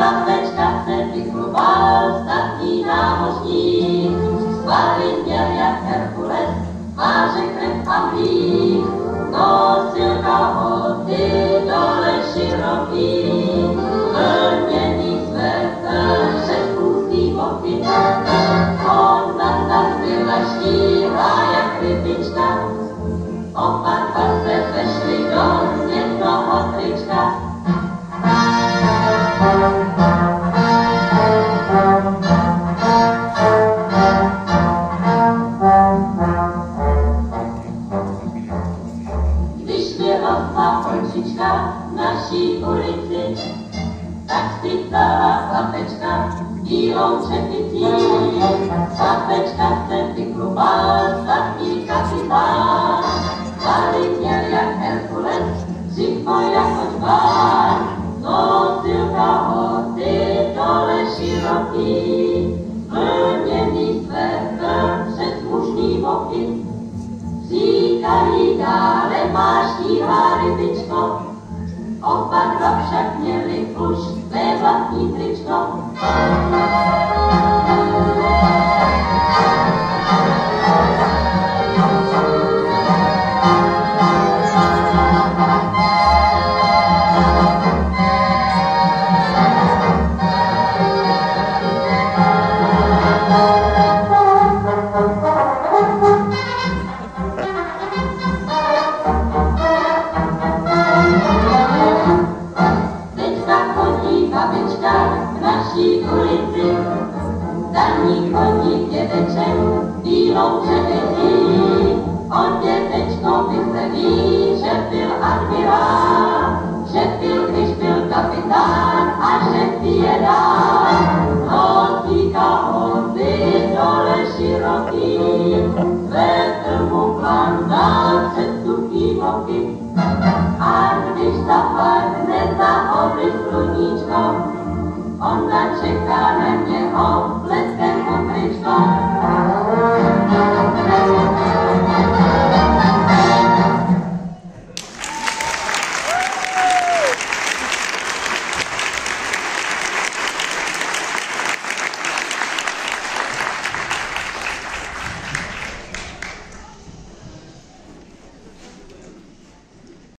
chlapečka se vychlubal, statný námořník, svaly měl jak Herkules, tváře krev a mlík, nosil kalhoty dole široký, plněný svetr přes ústý boky. On zastavil a štíhla jak rybička, oba dva se vešli do jednoho trička. Když vyrostla holčička v naší ulici, tak si vzala chlapečka bílou čepicí. Chlapečka se vychlubal, statný kapitán, svaly měl jak Herkules, břicho jako čbán, nosil kalhoty dole široký, plněný svetr přes mužný boky. Říkají dále, máš tíhlá rybičko, oba dva však měli už své vlastní tričko. V naší ulici, za ní chodí dědeček bílou čepicí. On dědečko vysvětlí, že byl admirál, že pil, když byl kapitán a že pije dál. Nosí kalhoty dole široký, svetr mu klandá přes suchý boky. A když zapadne za obry sluníčko, ona čeká na něho, bleskem po tričko.